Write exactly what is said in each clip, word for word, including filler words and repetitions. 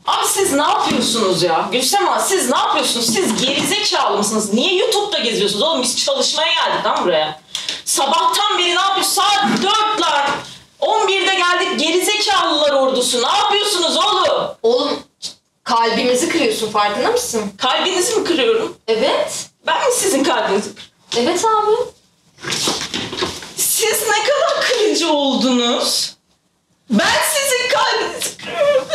Abi siz ne yapıyorsunuz ya? Gülsema siz ne yapıyorsunuz? Siz gerizekalı mısınız? Niye YouTube'da geziyorsunuz? Oğlum biz çalışmaya geldik lan buraya. Sabahtan beri ne yapıyorsunuz? Saat dört lan. on birde geldik gerizekalılar ordusu. Ne yapıyorsunuz oğlum? Oğlum kalbimizi kırıyorsun, farkında mısın? Kalbinizi mi kırıyorum? Evet. Ben mi sizin kalbinizi kırıyorum? Evet abi. Siz ne kadar kırıcı oldunuz. Ben sizin kalbinizi kırıyorum.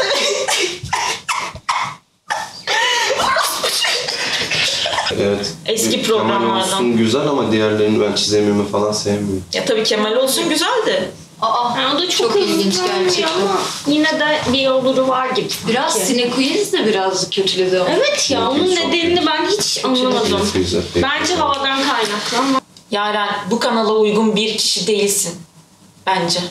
Evet. Eski Kemal programlardan. olsun güzel ama diğerlerini ben çizemimi falan sevmiyorum. Ya tabii Kemal olsun güzeldi. Aa, Yani o da çok, çok ilginç gerçekten. ama yine de bir oluru var gibi. Biraz Sinequeens de birazcık kötüledi. Evet ya, onun nedenini ben hiç anlamadım. Güzel, peki. Bence havadan kaynaklı ama. Yaren bu kanala uygun bir kişi değilsin. Bence.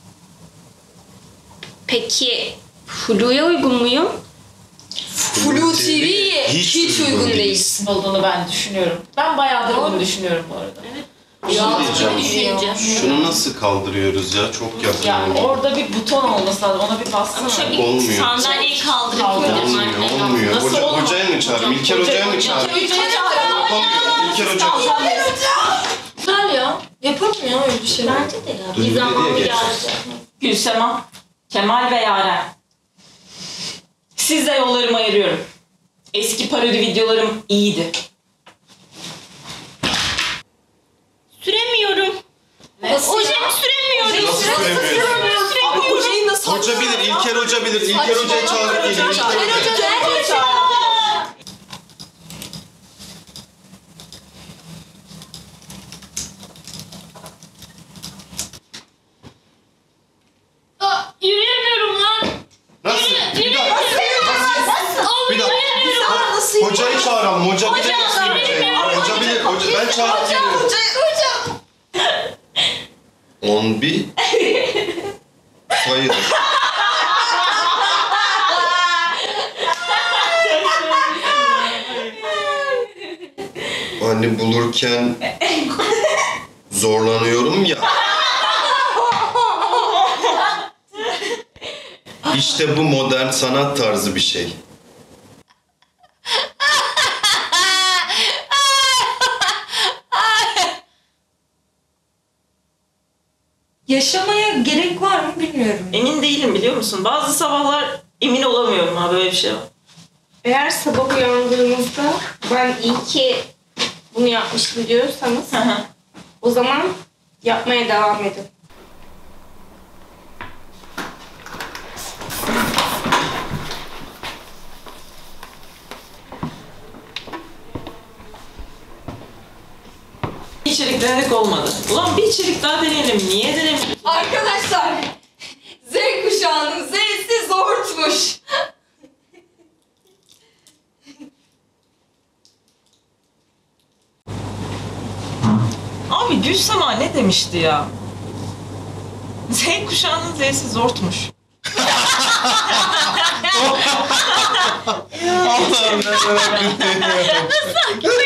Peki Flu'ya uygun muyum? Flu T V'ye hiç, hiç uygun değilsin. Olduğunu ben düşünüyorum. Ben bayağıdır bunu düşünüyorum bu arada. Evet. Bir şey diyeceğim. Düşünce. Şunu nasıl kaldırıyoruz ya? Çok yakın. Ya orada bir buton olması lazım. Ona bir bassana. Şöyle bir Olmuyor. sandalyeyi kaldırıp Kaldır. koyacağım. Olmuyor, olmuyor. Nasıl Hoca, olmaz? hocayı mı çağırayım? İlker hocayı mı çağırayım? Yapamıyorum. İlker hoca. Güzel ya. Yapalım ya öyle bir şey. Bence de ya. Duygu Bir zaman diye geldi. Gülsema, Kemal ve Yaren. Sizle yollarımı ayırıyorum. Eski parodi videolarım iyiydi. Süremiyorum. Nasıl Ojemi ya? süremiyorum. Nasıl süremiyorsun? Abi hocayı nasıl Hoca bilir, İlker hoca bilir. İlker hocayı çağırıp gelin. İlker hoca. nerede çağır? Yürüyemiyorum lan. Nasıl? Bir dakika. Nasıl? Bir dakika. Nasıl? Hocayı çağıralım. Hoca bilir nasıl yürüyeceğini. Hoca bilir. Hoca, ben çağırıp geliyorum. On bir sayıdır. Hani bulurken zorlanıyorum ya. İşte bu modern sanat tarzı bir şey. Yaşamaya gerek var mı bilmiyorum. Emin değilim biliyor musun? Bazı sabahlar emin olamıyorum ha, böyle bir şey var. Eğer sabah uyandığınızda ben iyi ki bunu yapmıştım diyorsanız Hı hı. o zaman yapmaya devam edin. Bir içerik denedik olmadı. Ulan bir içerik daha deneyelim. Niye deneyelim? Arkadaşlar, Z kuşağının Z'si zortmuş. Abi Gülsema ne demişti ya? Z kuşağının Z'si zortmuş. Allah'ım ne